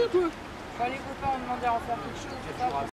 quoi. Quand les copains ont demandé à en faire quelque chose, c'est pas